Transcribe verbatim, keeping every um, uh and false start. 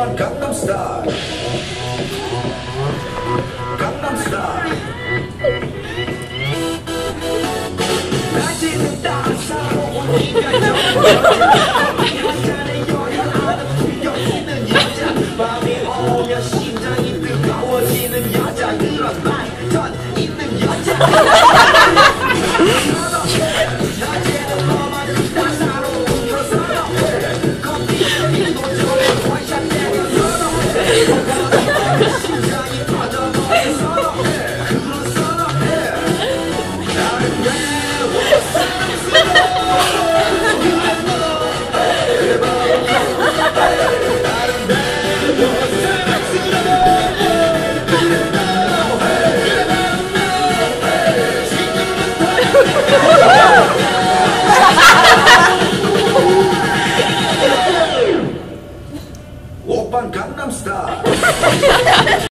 오빤 강남스타일 강남스타일 낮에는 따사로운 이별적 한잔의 여유 안에 풀려있는 여자 밤이 오면 심장이 뜨거워지는 여자 그런 반전 있는 여자 낮에는 너만큼 따사로운 걸 선호해 커피는 인도적인 원샷 내가 선호해 심장이 터져버린 선호해 그런 선호해 나를 외워 사랑스러워 그래 너 대박이야 나를 외워 사랑스러워 그래 너 그래 너 지금부터 오빤 강남스타일